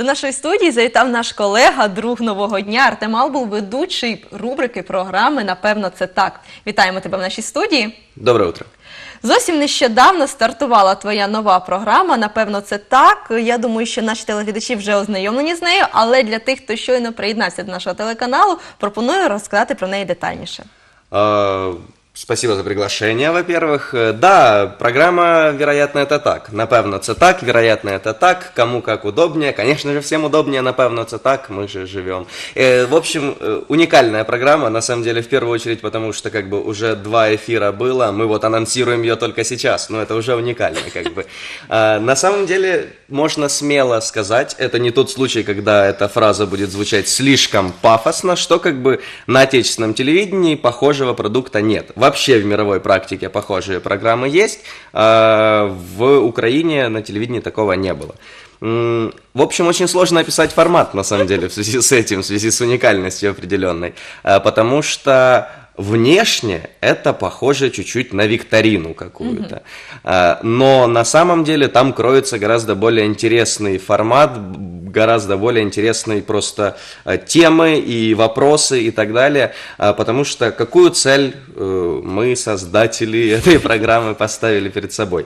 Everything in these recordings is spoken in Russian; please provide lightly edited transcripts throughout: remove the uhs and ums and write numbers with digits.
До нашої студії завітав наш колега, друг нового дня Артем Албул, ведучий рубрики програми «Напевно, це так». Вітаємо тебе в нашій студії. Доброе утро. Зовсім нещодавно стартувала твоя нова програма «Напевно, це так». Я думаю, що наші телеглядачі вже ознайомлені з нею, але для тих, хто щойно приєднався до нашого телеканалу, пропоную розказати про неї детальніше. Спасибо за приглашение, во-первых. Да, программа «Вероятно, это так». Напевно, це так, вероятно, это так. Кому как удобнее. Конечно же, всем удобнее, напевно, это так. Мы же живем. В общем, уникальная программа, на самом деле, в первую очередь, потому что, как бы, уже 2 эфира было. Мы вот анонсируем ее только сейчас, но это уже уникально, как бы. На самом деле, можно смело сказать, это не тот случай, когда эта фраза будет звучать слишком пафосно, что, как бы, на отечественном телевидении похожего продукта нет. Вообще в мировой практике похожие программы есть, а в Украине на телевидении такого не было. В общем, очень сложно описать формат, на самом деле, в связи с этим, в связи с уникальностью определенной, потому что внешне это похоже чуть-чуть на викторину какую-то, но на самом деле там кроется гораздо более интересный формат, гораздо более интересные просто темы и вопросы и так далее, потому что какую цель мы, создатели этой программы, поставили перед собой?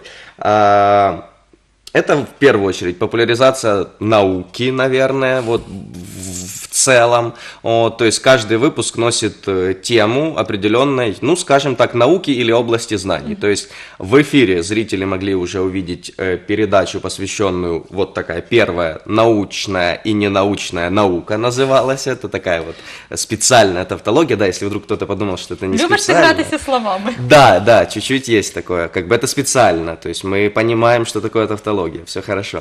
Это в первую очередь популяризация науки, наверное, вот в целом. То есть каждый выпуск носит тему определенной, ну, скажем так, науки или области знаний. То есть в эфире зрители могли уже увидеть передачу, посвященную, вот такая первая, научная и ненаучная наука называлась. Это такая вот специальная тавтология, да, если вдруг кто-то подумал, что это не Любишь специально. Любишь сыграть словами. Да, чуть-чуть есть такое, как бы это специально, то есть мы понимаем, что такое тавтология. Все хорошо.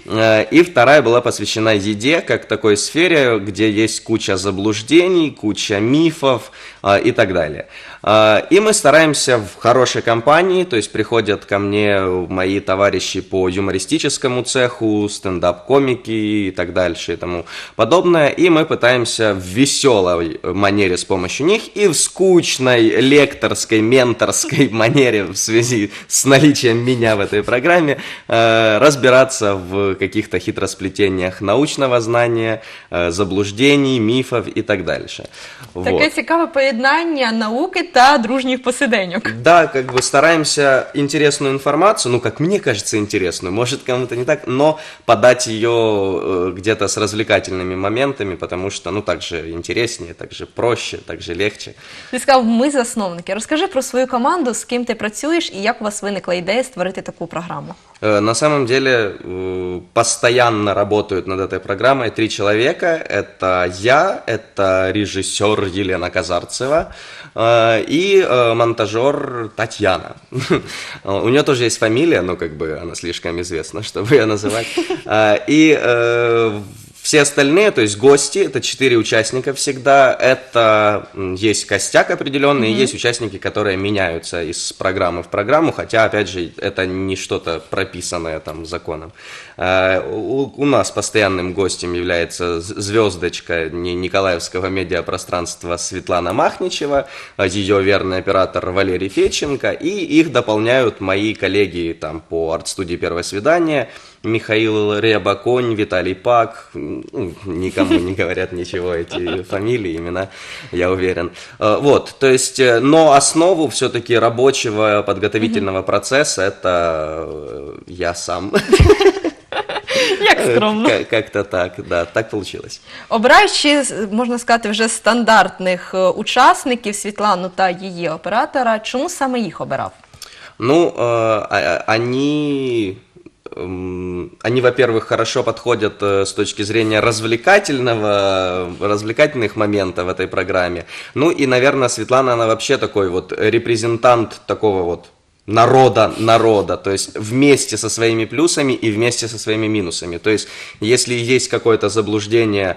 И вторая была посвящена еде, как такой сфере, где есть куча заблуждений, куча мифов и так далее. И мы стараемся в хорошей компании, то есть приходят ко мне мои товарищи по юмористическому цеху, стендап-комики и так дальше и тому подобное, и мы пытаемся в веселой манере с помощью них и в скучной лекторской, менторской манере в связи с наличием меня в этой программе разбираться в каких-то хитросплетениях научного знания, заблуждений, мифов и так дальше. Таке цікаве поєднання науки та дружніх посиденьок. Да, как бы стараемся интересную информацию, ну, как мне кажется, интересную, может кому-то не так, но подать ее где-то с развлекательными моментами, потому что, ну, так же интереснее, так же проще, так же легче. Ти сказав, ми засновники. Розкажи про свою команду, з ким ти працюєш і як у вас виникла ідея створити таку програму. На самом деле постоянно работают над этой программой 3 человека. Это я, это режиссер Елена Казарцева и монтажер Татьяна. У нее тоже есть фамилия, но как бы она слишком известна, чтобы ее называть. И все остальные, то есть гости, это 4 участника всегда, это есть костяк определенный, и есть участники, которые меняются из программы в программу, хотя, опять же, это не что-то прописанное там законом. У нас постоянным гостем является звездочка Николаевского медиапространства Светлана Махничева, ее верный оператор Валерий Федченко, и их дополняют мои коллеги там по арт-студии «Первое свидание», Михаил Рябаконь, Виталий Пак, никому не говорят ничего эти фамилии, имена, я уверен. Вот, то есть, но основу все-таки рабочего подготовительного процесса это я сам. Як скромно. Как-то так, да, так получилось. Обираючи, можна сказати, вже стандартних учасників, Світлану та її оператора, чому саме їх обирав? Ну, они, во-первых, хорошо подходят с точки зрения развлекательных моментов в этой программе. Ну и, наверное, Светлана, она вообще такой вот репрезентант такого вот народа, то есть вместе со своими плюсами и вместе со своими минусами. То есть, если есть какое-то заблуждение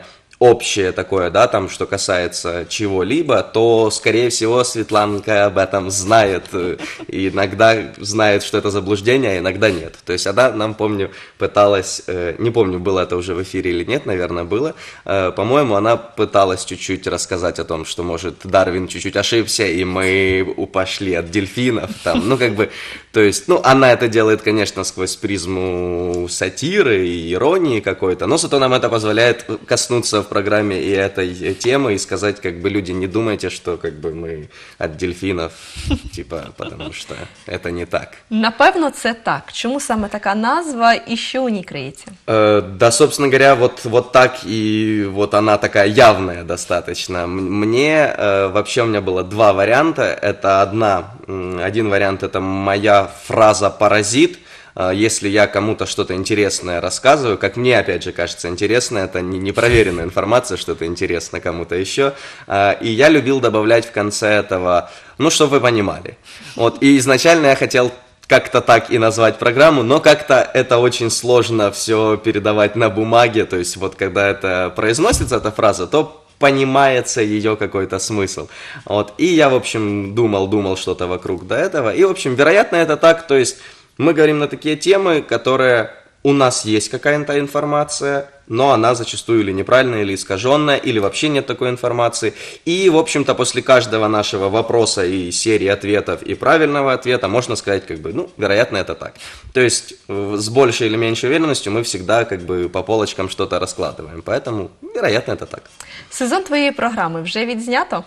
общее такое, да, там, что касается чего-либо, то, скорее всего, Светланка об этом знает, и иногда знает, что это заблуждение, а иногда нет. То есть она нам, помню, пыталась, не помню, было это уже в эфире или нет, наверное, было, по-моему, она пыталась чуть-чуть рассказать о том, что, может, Дарвин чуть-чуть ошибся, и мы пошли от дельфинов, там, ну, как бы, то есть, ну, она это делает, конечно, сквозь призму сатиры и иронии какой-то, но зато нам это позволяет коснуться в программе и этой темы и сказать, как бы, люди, не думайте, что, как бы, мы от дельфинов, типа, потому что это не так. Напевно, це так. Чому саме така назва і що у ній криється? Да, собственно говоря, вот так и вот она такая явная достаточно. Мне, вообще у меня было два варианта. Это один вариант, это моя фраза «паразит». Если я кому-то что-то интересное рассказываю, как мне, опять же, кажется интересно, это не проверенная информация, что-то интересно кому-то еще, и я любил добавлять в конце этого, ну, чтобы вы понимали. Вот, и изначально я хотел как-то так и назвать программу, но как-то это очень сложно все передавать на бумаге, то есть вот когда это произносится, эта фраза, то понимается ее какой-то смысл. Вот, и я, в общем, думал что-то вокруг до этого, и, в общем, вероятно, это так, то есть мы говорим на такие темы, которые у нас есть какая-то информация, но она зачастую или неправильная, или искаженная, или вообще нет такой информации. И, в общем-то, после каждого нашего вопроса и серии ответов и правильного ответа можно сказать, как бы, ну, вероятно, это так. То есть с большей или меньшей уверенностью мы всегда как бы по полочкам что-то раскладываем. Поэтому, вероятно, это так. Сезон твоєї програми вже відзнято?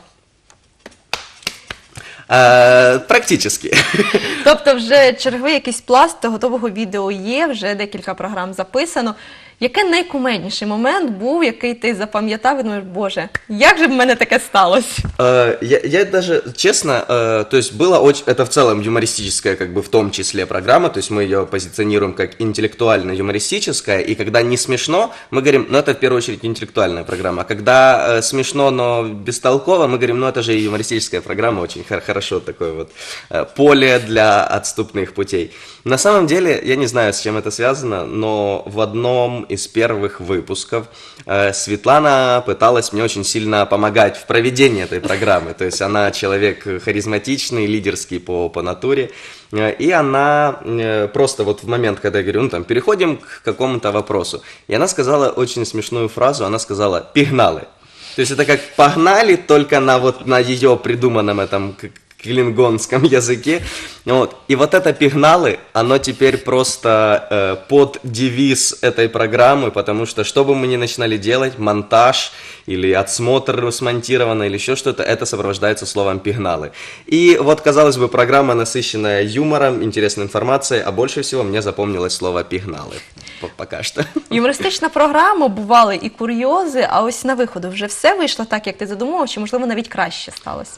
Практически. Тобто вже черговий якийсь пласт готового відео є, вже декілька програм записано. Який найкумедніший момент був, який ти запам'ятав і думаєш, боже, як же в мене таке сталося? Я даже, честно, то есть было очень, это в целом юмористическая, как бы в том числе программа, то есть мы ее позиционируем как интеллектуально-юмористическая, и когда не смешно, мы говорим, ну это в первую очередь интеллектуальная программа, а когда смешно, но бестолково, мы говорим, ну это же и юмористическая программа, очень хорошо такое вот поле для отступных путей. На самом деле, я не знаю, с чем это связано, но в одном из первых выпусков Светлана пыталась мне очень сильно помогать в проведении этой программы. То есть она человек харизматичный, лидерский по натуре. И она просто вот в момент, когда я говорю, ну там, переходим к какому-то вопросу. И она сказала очень смешную фразу, она сказала «пигнали». То есть это как «погнали», только на ее придуманном этом клингонском языке. Вот. И вот это «пигналы», оно теперь просто под девиз этой программы, потому что бы мы ни начинали делать, монтаж или отсмотр смонтировано, или еще что-то, это сопровождается словом «пигналы». И вот, казалось бы, программа, насыщенная юмором, интересной информацией, а больше всего мне запомнилось слово «пигналы». Пока что. Юмористична програма, бували і курйози, а ось на виходу вже все вийшло так, як ти задумував, чи, можливо, навіть краще сталося?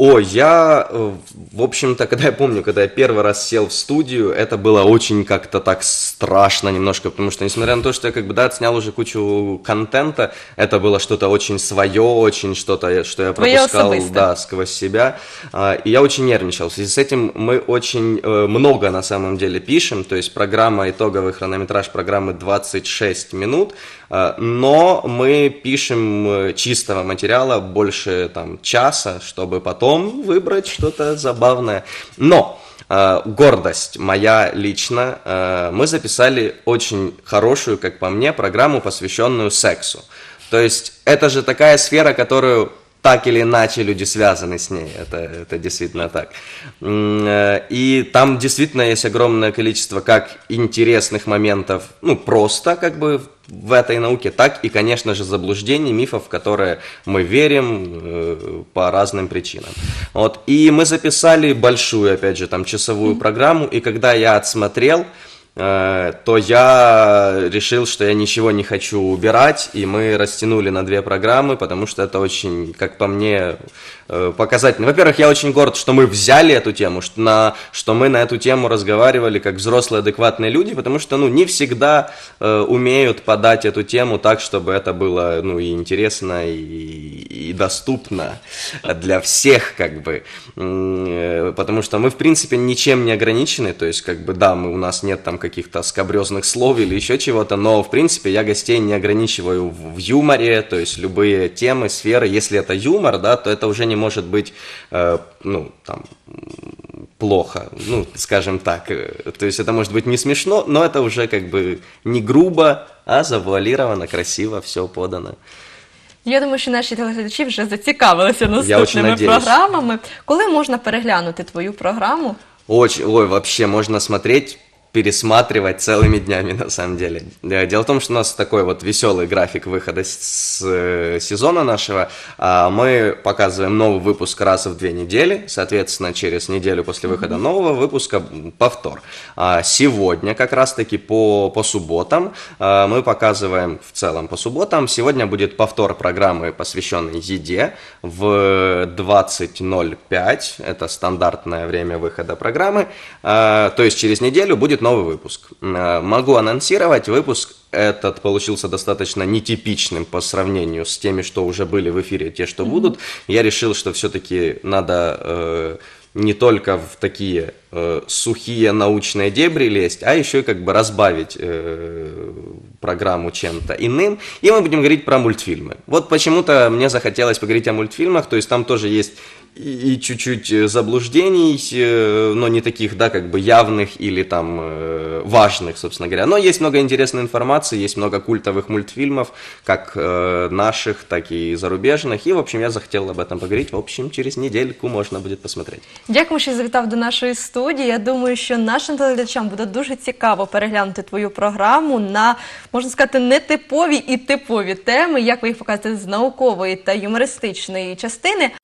Я, в общем-то, когда я первый раз сел в студию, это было очень как-то так страшно немножко, потому что, несмотря на то, что я как бы, да, отснял уже кучу контента, это было что-то очень свое, очень что-то, что я пропускал, да, сквозь себя, и я очень нервничал. В связи с этим мы очень много, на самом деле, пишем, то есть программа, итоговый хронометраж программы 26 минут, но мы пишем чистого материала больше там часа, чтобы потом выбрать что-то забавное. Но гордость моя лично, мы записали очень хорошую, как по мне, программу, посвященную сексу. То есть это же такая сфера, которую так или иначе люди связаны с ней, это действительно так. И там действительно есть огромное количество как интересных моментов, ну просто как бы в этой науке, так и, конечно же, заблуждений, мифов, в которые мы верим по разным причинам. Вот. И мы записали большую, опять же, там часовую программу, и когда я отсмотрел, то я решил, что я ничего не хочу убирать, и мы растянули на 2 программы, потому что это очень, как по мне, показательный. Во-первых, я очень горд, что мы взяли эту тему, что мы на эту тему разговаривали как взрослые адекватные люди, потому что, не всегда умеют подать эту тему так, чтобы это было, и интересно, и доступно для всех, как бы. Потому что мы, в принципе, ничем не ограничены, то есть, как бы, да, у нас нет там каких-то скабрезных слов или еще чего-то, но, в принципе, я гостей не ограничиваю в юморе, то есть, любые темы, сферы, если это юмор, да, то это уже не может быть, плохо, скажем так. То есть это может быть не смешно, но это уже как бы не грубо, а завуалировано, красиво, все подано. Я думаю, що наші телеглядачі вже зацікавилися очень наступними надеюсь. програмами. Коли можна переглянути твою програму? Вообще можно смотреть, пересматривать целыми днями, на самом деле. Дело в том, что у нас такой вот веселый график выхода с сезона нашего. Мы показываем новый выпуск раз в 2 недели, соответственно, через неделю после выхода нового выпуска повтор. Сегодня, как раз-таки по субботам, мы показываем в целом по субботам. Сегодня будет повтор программы, посвященной еде, в 20:05. Это стандартное время выхода программы. То есть через неделю будет новый выпуск. Могу анонсировать, выпуск этот получился достаточно нетипичным по сравнению с теми, что уже были в эфире, те, что будут. Я решил, что все-таки надо не только в такие сухие научные дебри лезть, а еще и как бы разбавить программу чем-то иным. И мы будем говорить про мультфильмы. Вот почему-то мне захотелось поговорить о мультфильмах, то есть там тоже есть и чуть-чуть заблуждений, но не таких, да, как бы явных или там важных, собственно говоря. Но есть много интересной информации, есть много культовых мультфильмов, как наших, так и зарубежных. И, в общем, я захотел об этом поговорить. В общем, через недельку можно будет посмотреть. Дякую, що завітав до нашої студії. Я думаю, що нашим телеглядачам буде дуже цікаво переглянути твою програму на, можна сказати, нетипові і типові теми, як ви їх показуєте з наукової та юмористичної частини.